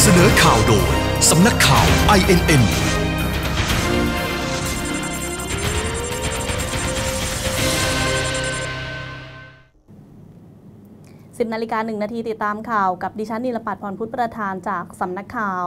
นอข่าวโดยสำนักข่าว INN 10:01 นาทีติดตามข่าวกับดิฉันนิลปัตรพรพุทธประธานจากสำนักข่าว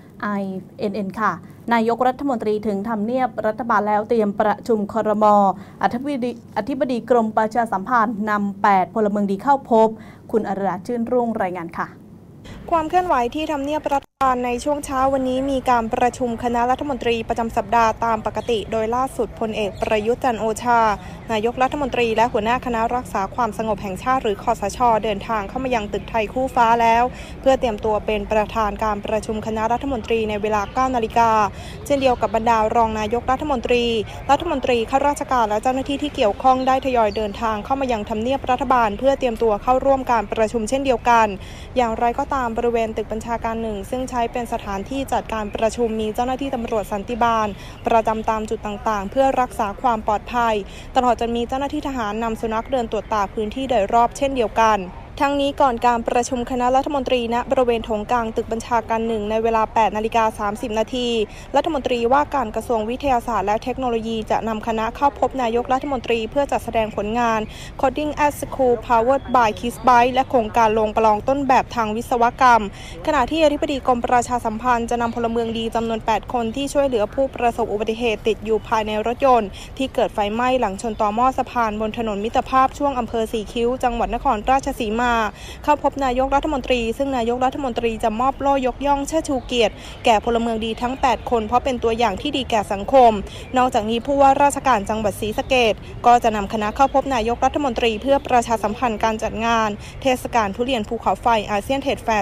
INN ค่ะนายกรัฐมนตรีถึงทำเนียบรัฐบาลแล้วเตรียมประชุมครม.อธิบดีกรมประชาสัมพันธ์นำ8พลเมืองดีเข้าพบคุณอรราชื่นรุ่งรายงานค่ะความเคลื่อนไหวที่ทำเนียบรัฐบาลในช่วงเช้าวันนี้มีการประชุมคณะรัฐมนตรีประจำสัปดาห์ตามปกติโดยล่าสุดพลเอกประยุทธ์จันทร์โอชานายกรัฐมนตรีและหัวหน้าคณะรักษาความสงบแห่งชาติหรือคสช.เดินทางเข้ามายังตึกไทยคู่ฟ้าแล้วเพื่อเตรียมตัวเป็นประธานการประชุมคณะรัฐมนตรีในเวลา 9 นาฬิกาเช่นเดียวกับบรรดารองนายกรัฐมนตรีข้าราชการและเจ้าหน้าที่ที่เกี่ยวข้องได้ทยอยเดินทางเข้ามายังทำเนียบรัฐบาลเพื่อเตรียมตัวเข้าร่วมการประชุมเช่นเดียวกันอย่างไรก็ตามบริเวณตึกบัญชาการ1ซึ่งใช้เป็นสถานที่จัดการประชุมมีเจ้าหน้าที่ตำรวจสันติบาลประจำตามจุดต่างๆเพื่อรักษาความปลอดภัยตลอดจนมีเจ้าหน้าที่ทหารนำสุนัขเดินตรวจตาพื้นที่โดยรอบเช่นเดียวกันทั้งนี้ก่อนการประชุมคณะรัฐมนตรีณบริเวณโถงกลางตึกบัญชาการ1ในเวลา 8:30 นาทีรัฐมนตรีว่าการกระทรวงวิทยาศาสตร์และเทคโนโลยีจะนำคณะเข้าพบนายกรัฐมนตรีเพื่อจัดแสดงผลงาน Coding at School Powered by KissByte และโครงการลงประลองต้นแบบทางวิศวกรรมขณะที่อธิบดีกรมประชาสัมพันธ์จะนำพลเมืองดีจำนวน8คนที่ช่วยเหลือผู้ประสบอุบัติเหตุติดอยู่ภายในรถยนต์ที่เกิดไฟไหม้หลังชนต่อหม้อสะพานบนถนนมิตรภาพช่วงอำเภอสีคิ้วจังหวัดนครราชสีมาเข้าพบนายกรัฐมนตรีซึ่งนายกรัฐมนตรีจะมอบโล่ยกย่องเชิดชูเกียรติแก่พลเมืองดีทั้ง8คนเพราะเป็นตัวอย่างที่ดีแก่สังคมนอกจากนี้ผู้ว่าราชการจังหวัดศรีสะเกษก็จะนำคณะเข้าพบนายกรัฐมนตรีเพื่อประชาสัมพันธ์การจัดงานเทศกาลทุเรียนภูเขาไฟอาเซียนเทรดแฟร์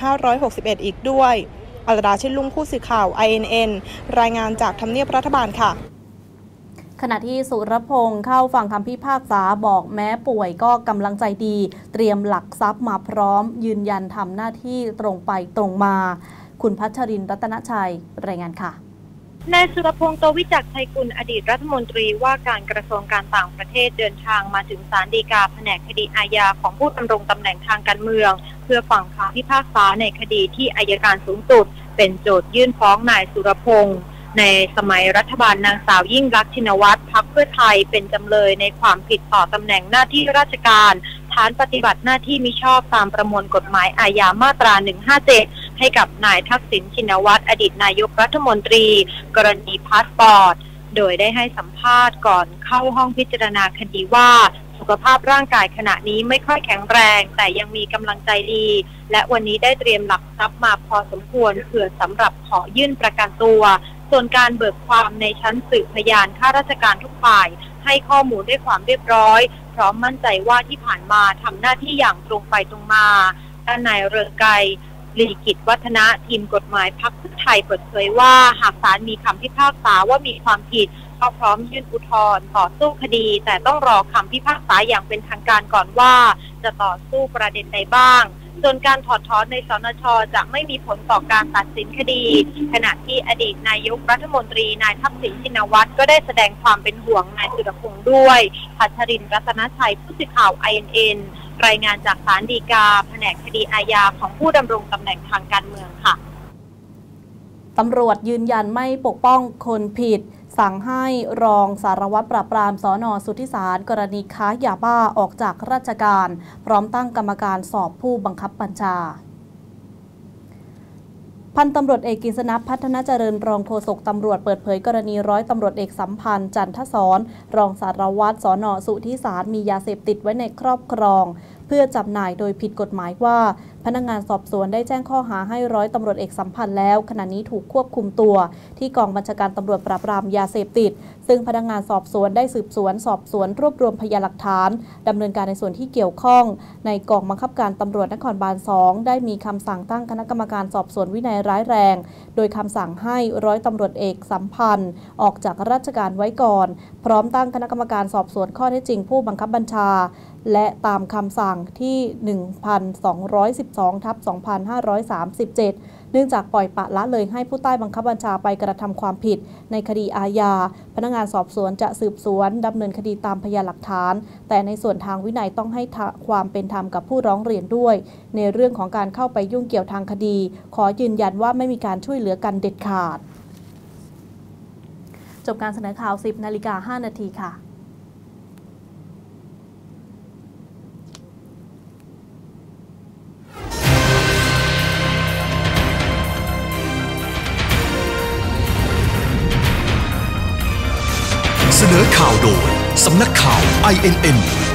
2561 อีกด้วยอรราชื่นรุ่งผู้สื่อข่าว INN รายงานจากทำเนียบรัฐบาลค่ะขณะที่สุรพงษ์เข้าฟังคำพิพากษาบอกแม้ป่วยก็กำลังใจดีเตรียมหลักทรัพย์มาพร้อมยืนยันทำหน้าที่ตรงไปตรงมาคุณพัชรินทร์รัตนชัยรายงานค่ะนายสุรพงษ์โตวิจักรชัยกุลอดีตรัฐมนตรีว่าการกระทรวงการต่างประเทศเดินทางมาถึงศาลฎีกาแผนกคดีอาญาของผู้ดำรงตำแหน่งทางการเมืองเพื่อฟังคำพิพากษาในคดีที่อัยการสูงสุดเป็นโจทยื่นฟ้องนายสุรพงษ์ในสมัยรัฐบาลนางสาวยิ่งลักษณ์ชินวัตรพรรคเพื่อไทยเป็นจำเลยในความผิดต่อตำแหน่งหน้าที่ราชการฐานปฏิบัติหน้าที่มิชอบตามประมวลกฎหมายอาญามาตรา 157 ให้กับนายทักษิณชินวัตรอดีตนายกรัฐมนตรีกรณีพาสปอร์ตโดยได้ให้สัมภาษณ์ก่อนเข้าห้องพิจารณาคดีว่าสุขภาพร่างกายขณะนี้ไม่ค่อยแข็งแรงแต่ยังมีกำลังใจดีและวันนี้ได้เตรียมหลักทรัพย์มาพอสมควรเพื่อสำหรับขอยื่นประกันตัวส่วนการเบิกความในชั้นสืบพยานข้าราชการทุกฝ่ายให้ข้อมูลด้วยความเรียบร้อยพร้อมมั่นใจว่าที่ผ่านมาทำหน้าที่อย่างตรงไปตรงมาด้านนายเรืองไกรลีกิจวัฒนะทีมกฎหมายพรรคเพื่อไทยเปิดเผยว่าหากศาลมีคำพิพากษาว่ามีความผิดก็พร้อมยื่นอุทธรณ์ต่อสู้คดีแต่ต้องรอคำพิพากษาอย่างเป็นทางการก่อนว่าจะต่อสู้ประเด็นใดบ้างส่วนการถอดถอนในสนช.จะไม่มีผลต่อการตัดสินคดีขณะที่อดีตนายกรัฐมนตรีนายทักษิณชินวัตรก็ได้แสดงความเป็นห่วงนายสุรพงษ์ด้วยพัชรินทร์รัตนชัยผู้สื่อข่าว INN รายงานจากศาลฎีกาแผนกคดีอาญาของผู้ดำรงตำแหน่งทางการเมืองค่ะตำรวจยืนยันไม่ปกป้องคนผิดสั่งให้รองสารวัตรปราบปรามสน.สุทธิสารกรณีค้ายาบ้าออกจากราชการพร้อมตั้งกรรมการสอบผู้บังคับบัญชาพันตำรวจเอกกฤษณัฐพัฒนาเจริญรองโฆษกตำรวจเปิดเผยกรณีร้อยตำรวจเอกสัมพันธ์จันทศรรองสารวัตรสน.สุทธิสารมียาเสพติดไว้ในครอบครองเพื่อจำหน่ายโดยผิดกฎหมายว่าพนักงานสอบสวนได้แจ้งข้อหาให้ร้อยตำรวจเอกสัมพันธ์แล้วขณะนี้ถูกควบคุมตัวที่กองบัญชาการตำรวจปราบปรามยาเสพติดซึ่งพนักงานสอบสวนได้สืบสวนสอบสวนรวบรวมพยานหลักฐานดำเนินการในส่วนที่เกี่ยวข้องในกองบังคับการตำรวจนครบาล 2ได้มีคำสั่งตั้งคณะกรรมการสอบสวนวินัยร้ายแรงโดยคำสั่งให้ร้อยตำรวจเอกสัมพันธ์ออกจากราชการไว้ก่อนพร้อมตั้งคณะกรรมการสอบสวนข้อเท็จจริงผู้บังคับบัญชาและตามคำสั่งที่ 1212/2537 เนื่องจากปล่อยปละละเลยให้ผู้ใต้บังคับบัญชาไปกระทำความผิดในคดีอาญาพนักงานสอบสวนจะสืบสวนดำเนินคดีตามพยานหลักฐานแต่ในส่วนทางวินัยต้องให้ความเป็นธรรมกับผู้ร้องเรียนด้วยในเรื่องของการเข้าไปยุ่งเกี่ยวทางคดีขอยืนยันว่าไม่มีการช่วยเหลือกันเด็ดขาดจบการเสนอข่าว 10:05 นาทีค่ะเสนอข่าวโดยสำนักข่าว INN